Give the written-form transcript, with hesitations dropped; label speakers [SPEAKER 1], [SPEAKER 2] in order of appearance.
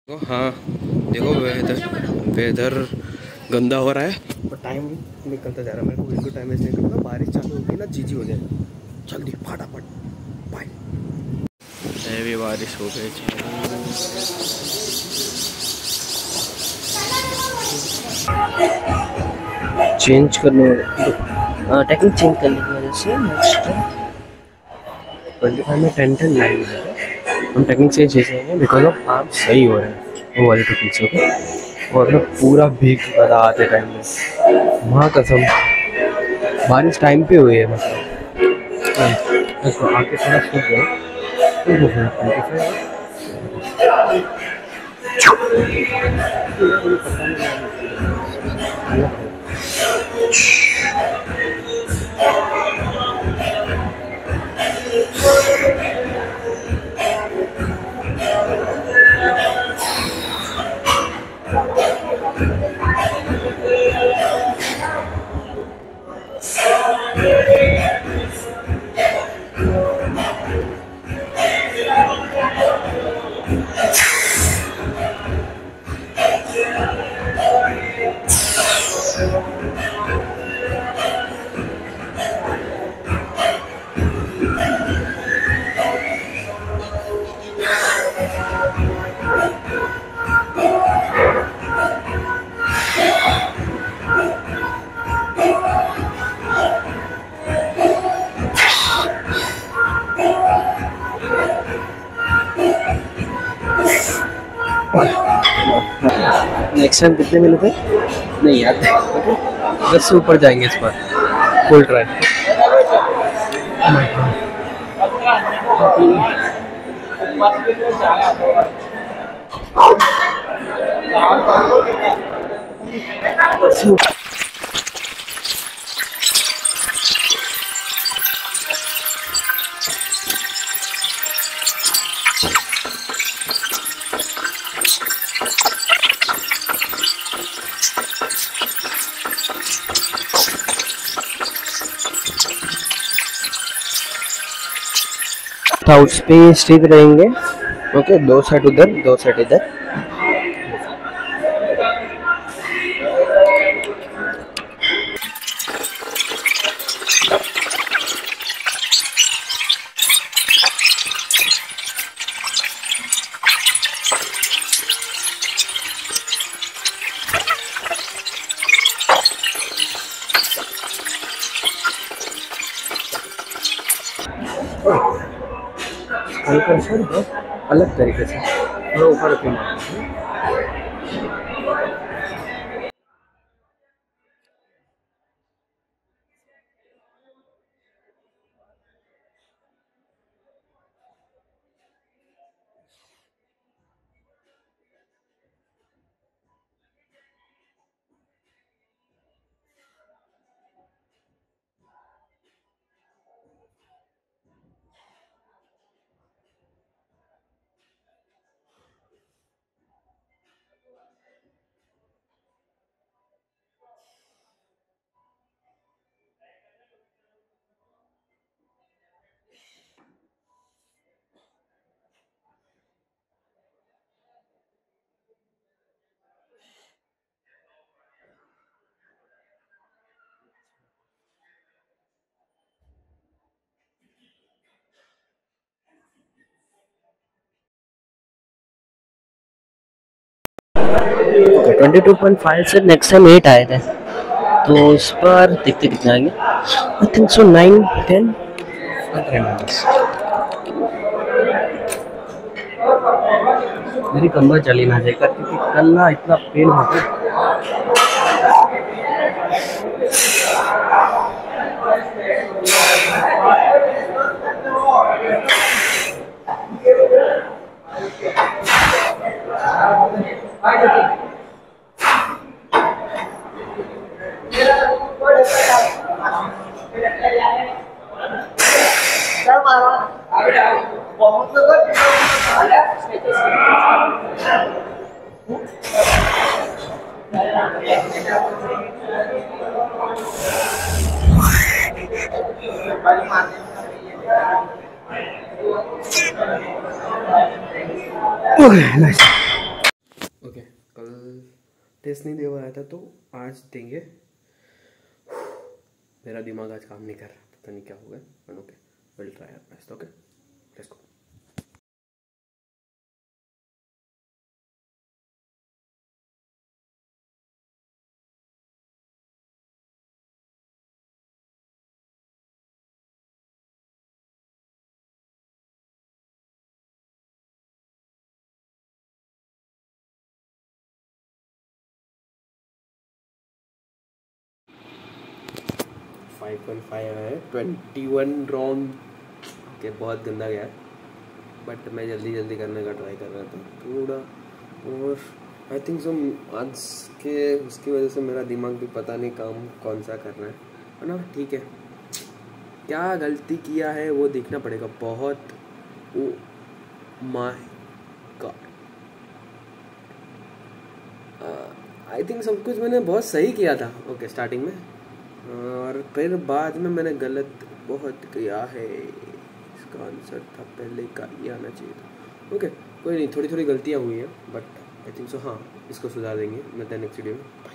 [SPEAKER 1] हाँ देखो weather weather गंदा हो रहा है और टाइम निकलता जा रहा है। मेरे को बिल्कुल टाइम वेस्ट नहीं करना। बारिश चालू होगी ना जी हो जाए जल्दी फटाफट। बाय। हैवी बारिश हो गई। चेंज करने टेक्निक चेंज करने की वजह से नेक्स्ट 25 में 10-10 लाइन हम टेक्निक से चेंज करेंगे बिकॉज ऑफ आप सही हो रहे हैं वो वाले टॉपिक से। ओके और मैं पूरा भीग चुका आते टाइम में वहाँ कसम बारिश टाइम पे हुई है मतलब तो आके थोड़ा सूख गए। नेक्स्ट टाइम कितने मिले थे नहीं याद। 10 से ऊपर जाएंगे इस बार फुल ट्राई। हाउस पे स्थित रहेंगे। ओके 2 साइड उधर 2 साइड इधर। हल्का सा अलग तरीके से थोड़ा ऊपर रखें। ओके 22.5 से नेक्स्ट टाइम 8 आए थे तो इस पर देखते कितने आएंगे। आई थिंक सो 9-10 मेरी कमर चली ना जाएगा क्योंकि कल ना इतना पेन होता है। टेस्ट नहीं दे रहा था तो आज देंगे। मेरा दिमाग आज काम नहीं कर रहा, पता नहीं क्या हो गया, but okay, will try our best. Okay, let's go. Five 5.5 है, 21 रॉन्ग। ओके, बहुत गंदा गया, बट मैं जल्दी जल्दी करने का ट्राई कर रहा था थोड़ा। और आई थिंक सो आज के उसकी वजह से मेरा दिमाग भी पता नहीं काम कौन सा करना है ना। ठीक है, क्या गलती किया है वो देखना पड़ेगा बहुत। Oh my god, I think सब कुछ मैंने बहुत सही किया था ओके स्टार्टिंग में, और फिर बाद में मैंने गलत बहुत किया है। इसका आंसर था पहले का ये आना चाहिए था। ओके, कोई नहीं, थोड़ी थोड़ी गलतियाँ हुई हैं, बट आई थिंक सो हाँ, इसको सुधार देंगे। मिलते हैं नेक्स्ट वीडियो में।